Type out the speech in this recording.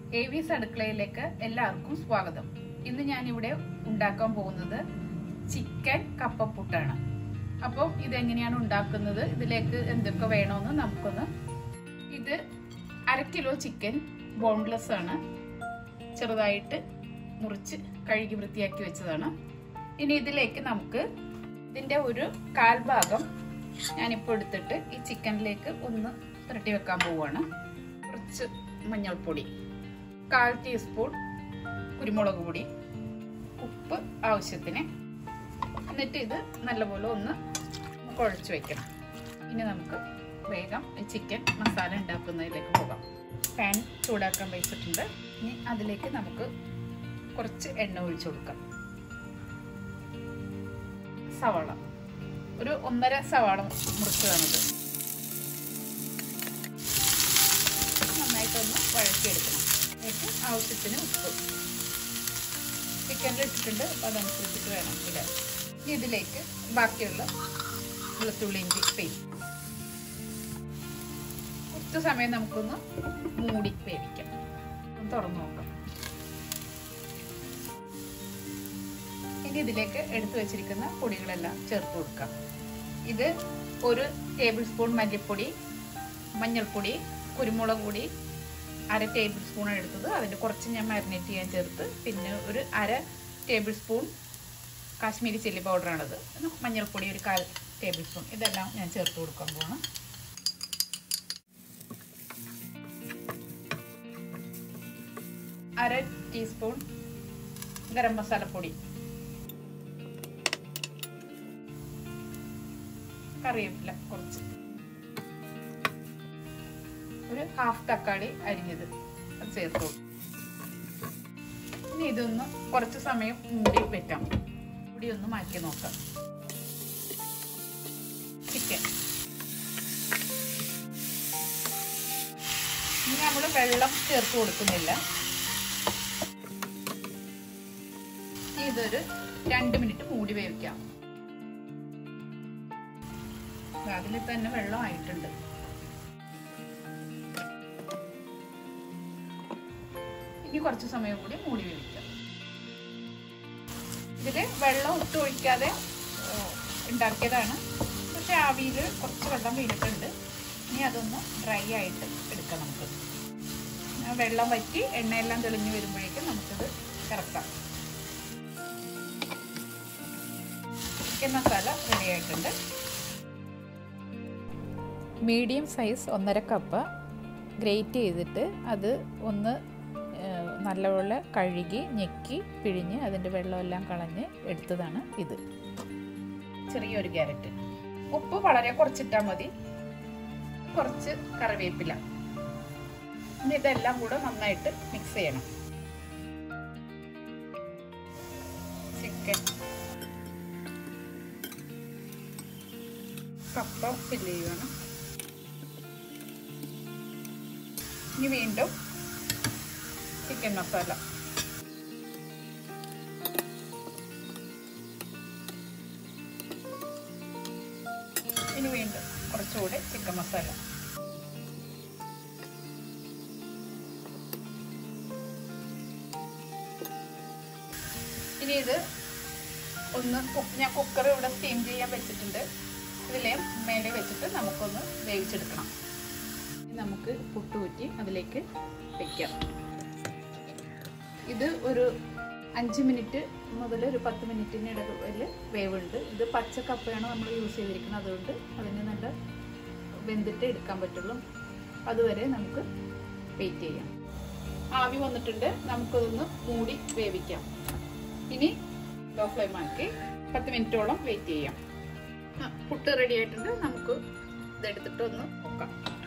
എവിസ് അടുക്കളയിലേക്ക് എല്ലാവർക്കും സ്വാഗതം. ഇന്ന് ഞാൻ ഇവിടെ ഉണ്ടാക്കാൻ പോകുന്നത് ചിക്കൻ കപ്പപ്പുട്ടാണ്. അപ്പോൾ ഇതെങ്ങനെയാണ് ഉണ്ടാക്കുന്നത്, ഇതിലേക്ക് എന്തൊക്കെ വേണമെന്ന് നമുക്കൊന്ന്. ഇത് 1/2 കിലോ ചിക്കൻ ബോൺലെസ് ആണ്, ചെറുതായിട്ട് മുറിച്ച് കഴുകി വൃത്തിയാക്കി വെച്ചതാണ്. ഇനി ഇതിലേക്ക് നമുക്ക് ഇതിൻ്റെ ഒരു 1/4 ഭാഗം ഞാനിപ്പോൾ എടുത്തിട്ട് ഈ ചിക്കനിലേക്ക് ഒന്ന് പുരട്ടി വെക്കാൻ പോവുകയാണ്. കുറച്ച് മഞ്ഞൾപ്പൊടി, 1/4 ടീസ്പൂൺ കുരുമുളക് പൊടി, ഉപ്പ് ആവശ്യത്തിന്. എന്നിട്ട് ഇത് നല്ലപോലെ ഒന്ന് കുഴച്ച് വെക്കണം. ഇനി നമുക്ക് വേഗം ചിക്കൻ മസാല ഉണ്ടാക്കുന്നതിലേക്ക് പോകാം. പാൻ ചൂടാക്കാൻ വെച്ചിട്ടുണ്ട്. ഇനി അതിലേക്ക് നമുക്ക് കുറച്ച് എണ്ണ ഒഴിച്ചു കൊടുക്കാം. സവാള, ഒരു 1.5 സവാള മുറിച്ചതാണിത്. നന്നായിട്ടൊന്ന് വഴറ്റിയെടുക്കണം. എന്നിട്ട് ആവശ്യത്തിന് ഉപ്പ് ചിക്കനിൽ ഇട്ടിട്ടുണ്ട്, അപ്പോൾ അതനുസരിച്ചിട്ട് വേണം ഇടാൻ. ഇനി ഇതിലേക്ക് ബാക്കിയുള്ള വെളുത്തുള്ളി ഇഞ്ചി പേസ്റ്റ് കുറച്ച് സമയം നമുക്കൊന്ന് മൂടി വേവിക്കാം. തുറന്നു നോക്കാം. ഇനി ഇതിലേക്ക് എടുത്തു വെച്ചിരിക്കുന്ന പൊടികളെല്ലാം ചേർത്ത് കൊടുക്കാം. ഇത് 1 ടേബിൾ സ്പൂൺ മല്ലിപ്പൊടി, മഞ്ഞൾപ്പൊടി, കുരുമുളക് പൊടി 1/2 ടേബിൾ സ്പൂൺ എടുത്തത്, അതിൻ്റെ കുറച്ച് ഞാൻ മാരിനേറ്റ് ചെയ്യാൻ ചേർത്ത്. പിന്നെ ഒരു 1/2 ടേബിൾ സ്പൂൺ കാശ്മീരി ചില്ലി പൗഡറാണത്. മഞ്ഞൾപ്പൊടി ഒരു 1/4 ടേബിൾ സ്പൂൺ. ഇതെല്ലാം ഞാൻ ചേർത്ത് കൊടുക്കാൻ പോകണം. അര ടീസ്പൂൺ ഗരം മസാലപ്പൊടി, കറിവേപ്പില കുറച്ച്, ഒരു 1/2 തക്കാളി അരിഞ്ഞത് അത് ചേർത്തു. ഇനി ഇതൊന്ന് കുറച്ച് സമയം മൂടി വെക്കാം. മൂടി ഒന്ന് മാറ്റി നോക്കാം. ചിക്കൻ ഇനി നമ്മൾ വെള്ളം ചേർത്ത് കൊടുക്കുന്നില്ല. ഇതൊരു 2 മിനിറ്റ് മൂടി വേവിക്കാം. അതിൽ തന്നെ വെള്ളം ആയിട്ടുണ്ട്. ഇനി കുറച്ച് സമയം കൂടി മൂടി വേവിക്കാം. ഇതില് വെള്ളം ഒഴിക്കാതെ ഉണ്ടാക്കിയതാണ്, പക്ഷെ ആവിയിൽ കുറച്ച് വെള്ളം വീണിട്ടുണ്ട്. ഇനി അതൊന്ന് ഡ്രൈ ആയിട്ട് എടുക്കാം. നമുക്ക് വെള്ളം വറ്റി എണ്ണയെല്ലാം തെളിഞ്ഞു വരുമ്പോഴേക്കും നമുക്കിത് ഇറക്കാം. ചിക്കൻ മസാല റെഡി ആയിട്ടുണ്ട്. മീഡിയം സൈസ് 1.5 കപ്പ് ഗ്രേറ്റ് ചെയ്തിട്ട് അത് ഒന്ന് നല്ലപോലെ കഴുകി ഞെക്കി പിഴിഞ്ഞ് അതിൻ്റെ വെള്ളമെല്ലാം കളഞ്ഞ് എടുത്തതാണ് ഇത്. ചെറിയൊരു ക്യാരറ്റ്, ഉപ്പ് വളരെ കുറച്ചിട്ടാൽ മതി, കുറച്ച് കറിവേപ്പില. ഇനി ഇതെല്ലാം കൂടെ നന്നായിട്ട് മിക്സ് ചെയ്യണം. ചിക്കൻ കപ്പ ഫില്ല് ചെയ്യണം. ഇനി വീണ്ടും ചിക്കൻ മസാല, ഇനി വീണ്ടും കുറച്ചുകൂടി ചിക്കൻ മസാല. ഇനി ഇത് ഒന്ന് ഞാൻ കുക്കർ ഇവിടെ സ്റ്റീം ചെയ്യാൻ വെച്ചിട്ടുണ്ട്. ഇതിലെ മേലെ വെച്ചിട്ട് നമുക്കൊന്ന് വേവിച്ചെടുക്കണം. നമുക്ക് പുട്ടുകുറ്റി അതിലേക്ക് വെക്കാം. ഇത് ഒരു 5 മിനിറ്റ് മുതൽ ഒരു 10 മിനിറ്റിന് ഇടയിൽ വേവുണ്ട്. ഇത് പച്ച കപ്പയാണ് നമ്മൾ യൂസ് ചെയ്തിരിക്കുന്നത്, അതുകൊണ്ട് അതിന് നല്ല വെന്തിട്ട് എടുക്കാൻ പറ്റുള്ളൂ. അതുവരെ നമുക്ക് വെയിറ്റ് ചെയ്യാം. ആവി വന്നിട്ടുണ്ട്, നമുക്കതൊന്ന് മൂടി വേവിക്കാം. ഇനി ലോ ഫ്ലെയിം ആക്കി 10 മിനിറ്റോളം വെയിറ്റ് ചെയ്യാം. പുട്ട് റെഡി ആയിട്ടുണ്ട്. നമുക്ക് ഇതെടുത്തിട്ട് ഒന്ന് നോക്കാം.